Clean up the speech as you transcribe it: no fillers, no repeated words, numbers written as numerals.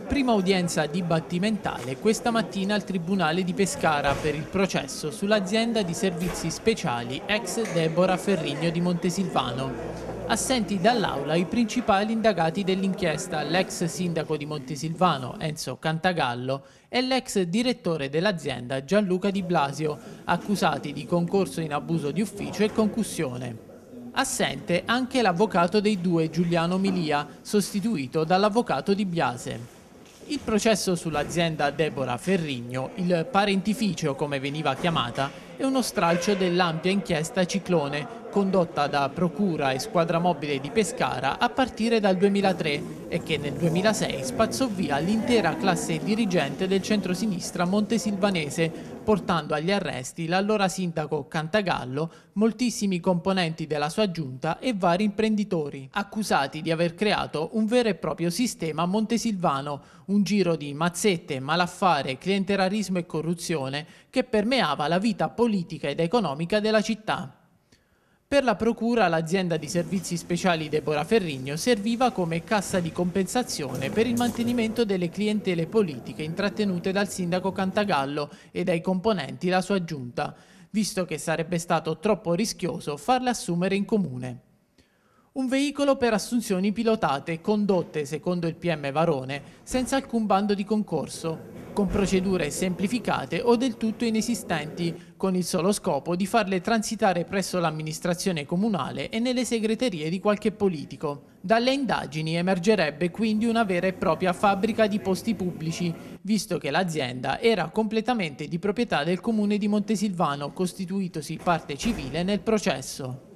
Prima udienza dibattimentale questa mattina al Tribunale di Pescara per il processo sull'azienda di servizi speciali ex Deborah Ferrigno di Montesilvano. Assenti dall'aula i principali indagati dell'inchiesta, l'ex sindaco di Montesilvano Enzo Cantagallo e l'ex direttore dell'azienda Gianluca Di Blasio, accusati di concorso in abuso di ufficio e concussione. Assente anche l'avvocato dei due Giuliano Milia, sostituito dall'avvocato Di Biase. Il processo sull'azienda Deborah Ferrigno, il parentificio come veniva chiamata, è uno stralcio dell'ampia inchiesta Ciclone, condotta da Procura e Squadra Mobile di Pescara a partire dal 2003 e che nel 2006 spazzò via l'intera classe dirigente del centrosinistra montesilvanese, portando agli arresti l'allora sindaco Cantagallo, moltissimi componenti della sua giunta e vari imprenditori, accusati di aver creato un vero e proprio sistema montesilvano, un giro di mazzette, malaffare, clientelismo e corruzione che permeava la vita politica ed economica della città. Per la procura l'azienda di servizi speciali Deborah Ferrigno serviva come cassa di compensazione per il mantenimento delle clientele politiche intrattenute dal sindaco Cantagallo e dai componenti della sua giunta, visto che sarebbe stato troppo rischioso farle assumere in comune. Un veicolo per assunzioni pilotate condotte, secondo il PM Varone, senza alcun bando di concorso, con procedure semplificate o del tutto inesistenti, con il solo scopo di farle transitare presso l'amministrazione comunale e nelle segreterie di qualche politico. Dalle indagini emergerebbe quindi una vera e propria fabbrica di posti pubblici, visto che l'azienda era completamente di proprietà del comune di Montesilvano, costituitosi parte civile nel processo.